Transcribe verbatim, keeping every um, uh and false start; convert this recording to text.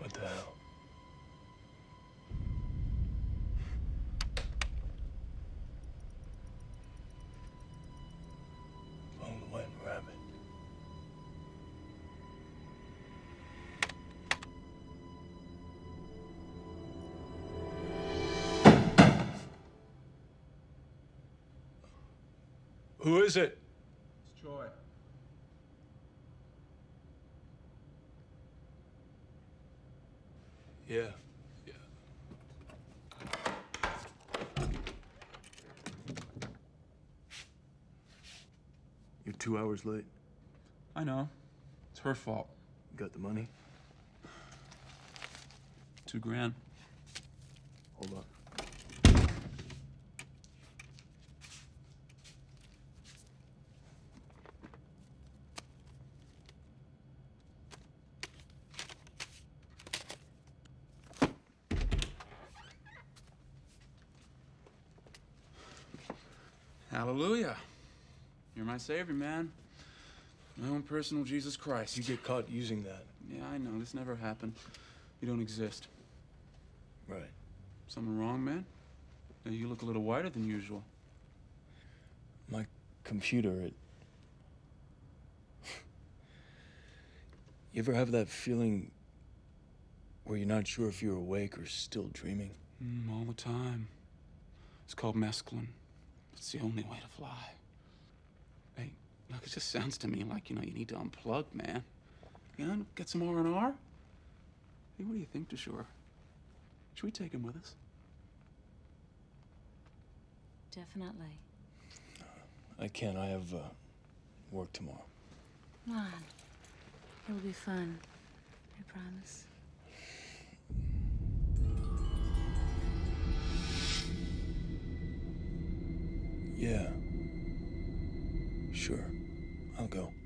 What the hell? Phone went rabbit. Who is it? It's Troy. Yeah, yeah. You're two hours late. I know. It's her fault. You got the money? Two grand. Hold up. Hallelujah. You're my savior, man. My own personal Jesus Christ. You get caught using that. Yeah, I know. This never happened. You don't exist. Right. Something wrong, man? Now, you look a little whiter than usual. My computer, it... You ever have that feeling where you're not sure if you're awake or still dreaming? Mm, all the time. It's called mescaline. It's the only way to fly. Hey, look, it just sounds to me like, you know, you need to unplug, man. You know, get some R and R? Hey, what do you think, DeShore? Should we take him with us? Definitely. I can't. I have uh, work tomorrow. Come on. It'll be fun. I promise. Yeah. Sure. I'll go.